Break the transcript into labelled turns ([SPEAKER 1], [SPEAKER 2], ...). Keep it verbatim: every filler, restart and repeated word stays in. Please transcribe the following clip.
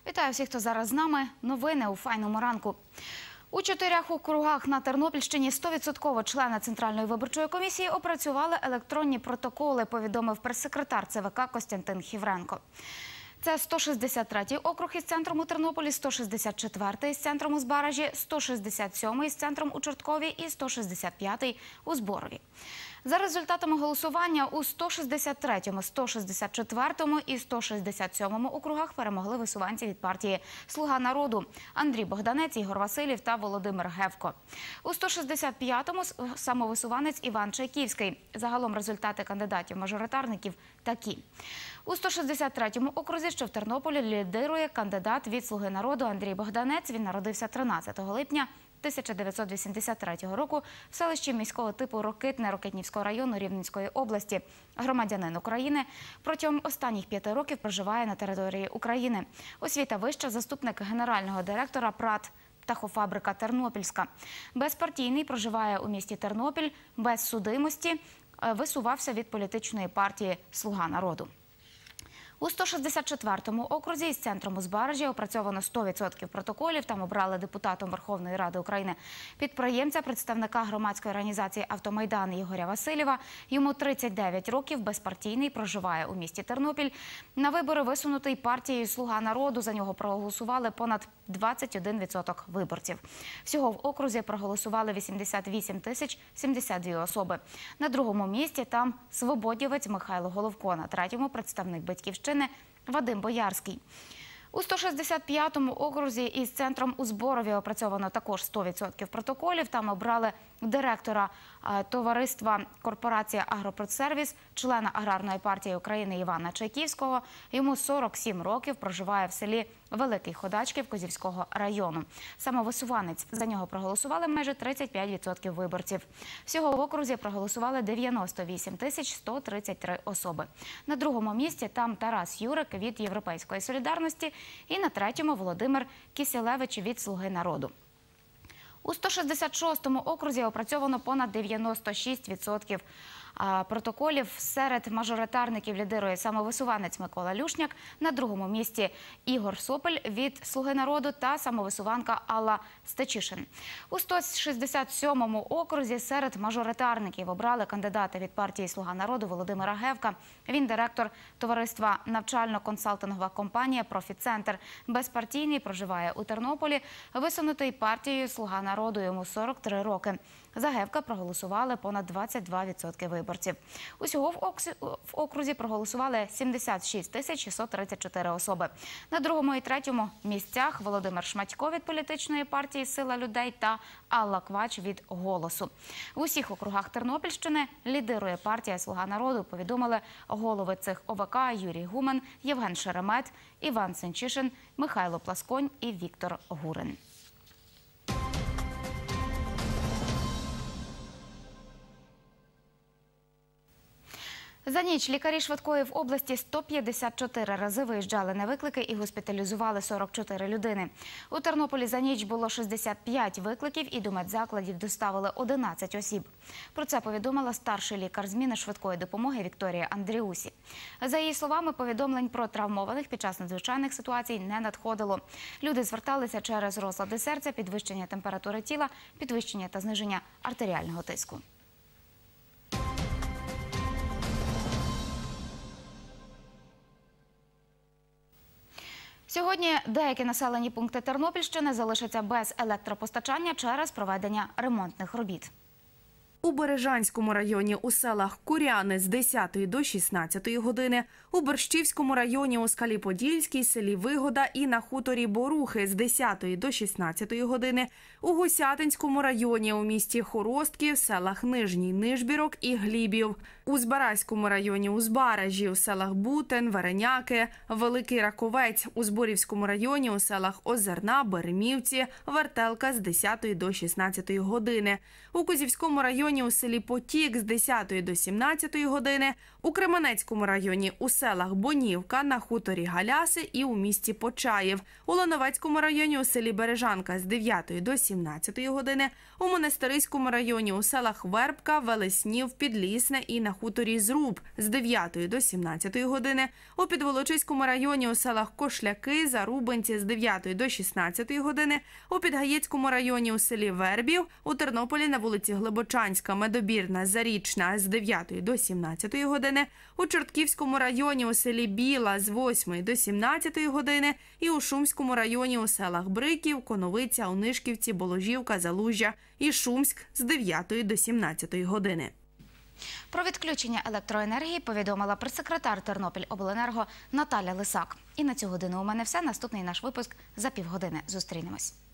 [SPEAKER 1] Вітаю всіх, хто зараз з нами. Новини у файному ранку. У чотирьох округах на Тернопільщині сто відсотків члени Центральної виборчої комісії опрацювали електронні протоколи, повідомив прес-секретар ЦВК Костянтин Хівренко. Це сто шістдесят третій округ із центром у Тернополі, сто шістдесят четвертий із центром у Збаражі, сто шістдесят сьомий із центром у Чорткові і сто шістдесят п'ятий у Зборові. За результатами голосування у сто шістдесят третьому, сто шістдесят четвертому і сто шістдесят сьомому округах перемогли висуванці від партії «Слуга народу» Андрій Богданець, Ігор Василів та Володимир Гевко. У сто шістдесят п'ятому самовисуванець Іван Чайківський. Загалом результати кандидатів-мажоритарників такі. У сто шістдесят третьому окрузі, що в Тернополі, лідирує кандидат від «Слуги народу» Андрій Богданець. Він народився тринадцятого липня тисяча дев'ятсот вісімдесят третього року в селищі міського типу Рокитне Рокитнівського району Рівненської області. Громадянин України, протягом останніх п'яти років проживає на території України. Освіта вища, заступник генерального директора ПрАТ «Птахофабрика Тернопільська». Безпартійний, проживає у місті Тернопіль, без судимості, висувався від політичної партії «Слуга народу». У сто шістдесят четвертому окрузі із центром у Збаражі опрацьовано сто відсотків протоколів. Там обрали депутатом Верховної Ради України підприємця, представника громадської організації «Автомайдан» Ігоря Василєва. Йому тридцять дев'ять років, безпартійний, проживає у місті Тернопіль. На вибори висунутий партією «Слуга народу». За нього проголосували понад двадцять один відсоток виборців. Всього в окрузі проголосували вісімдесят вісім тисяч сімдесят дві особи. На другому місці там свободівець Михайло Головко, на третьому представник «Батьківщини» Вадим Боярський. У сто шістдесят п'ятому окрузі із центром у Зборові опрацьовано також сто відсотків протоколів. Там обрали директора товариства «Корпорація Агропродсервіс», члена Аграрної партії України Івана Чайківського. Йому сорок сім років, проживає в селі Великий Ходачків Козівського району. Самовисуванець. За нього проголосували майже тридцять п'ять відсотків виборців. Всього в окрузі проголосували дев'яносто вісім тисяч сто тридцять три особи. На другому місці там Тарас Юрик від «Європейської солідарності» і на третьому Володимир Кісілевич від «Слуги народу». У сто шістдесят шостому окрузі опрацьовано понад дев'яносто шість відсотків протоколів. Серед мажоритарників лідирує самовисуванець Микола Люшняк, на другому місці Ігор Сопель від «Слуги народу» та самовисуванка Алла Стечишин. У сто шістдесят сьомому окрузі серед мажоритарників обрали кандидата від партії «Слуга народу» Володимира Гевка. Він директор товариства навчально-консалтингова компанія «Профіцентр». Безпартійний, проживає у Тернополі, висунутий партією «Слуга народу», йому сорок три роки. За Гевка проголосували понад двадцять два відсотки виборців. Усього в окрузі проголосували сімдесят шість тисяч шістсот тридцять чотири особи. На другому і третьому місцях Володимир Шматько від політичної партії «Сила людей» та Алла Квач від «Голосу». В усіх округах Тернопільщини лідирує партія «Слуга народу», повідомили голови цих ОВК Юрій Гумен, Євген Шеремет, Іван Сенчишин, Михайло Пласконь і Віктор Гурин. За ніч лікарі швидкої в області сто п'ятдесят чотири рази виїжджали на виклики і госпіталізували сорок чотири людини. У Тернополі за ніч було шістдесят п'ять викликів і до медзакладів доставили одинадцять осіб. Про це повідомила старший лікар зміни швидкої допомоги Вікторія Андріусі. За її словами, повідомлень про травмованих під час надзвичайних ситуацій не надходило. Люди зверталися через розлади серця, підвищення температури тіла, підвищення та зниження артеріального тиску. Сьогодні деякі населені пункти Тернопільщини залишаться без електропостачання через проведення ремонтних робіт.
[SPEAKER 2] У Бережанському районі у селах Куряни з десятої до шістнадцятої години, у Борщівському районі у Скалі-Подільській, селі Вигода і на хуторі Борухи з десятої до шістнадцятої години, у Гусятинському районі у місті Хоростки, в селах Нижній Нижбірок і Глібів, у Збаразькому районі у Збаражі, у селах Бутин, Вереняки, Великий Раковець, у Зборівському районі у селах Озерна, Беремівці, Вертелка з десятої до шістнадцятої години, у Козівському районі у селі Потік з десятої до сімнадцятої години, у Кременецькому районі у селах Бонівка, на хуторі Галяси і у місті Почаїв, у Лановецькому районі у селі Бережанка з дев'ятої до сімнадцятої години, у Монастириському районі у селах Вербка, Велеснів, Підлісне і на хуторі Зруб з дев'ятої до сімнадцятої години, у Підволочиському районі у селах Кошляки, Зарубинці з дев'ятої до шістнадцятої години, у Підгаєцькому районі у селі Вербів, у Тернополі на вулиці Глибочанська, Медобірна, Зарічна з дев'ятої до сімнадцятої години, у Чортківському районі у селі Біла з восьмої до сімнадцятої години і у Шумському районі у селах Бриків, Коновиця, Онишківці, Боложівка, Залужжя і Шумськ з дев'ятої до сімнадцятої години.
[SPEAKER 1] Про відключення електроенергії повідомила прес-секретар Тернопільобленерго Наталя Лисак. І на цю годину у мене все. Наступний наш випуск за півгодини. Зустрінемось.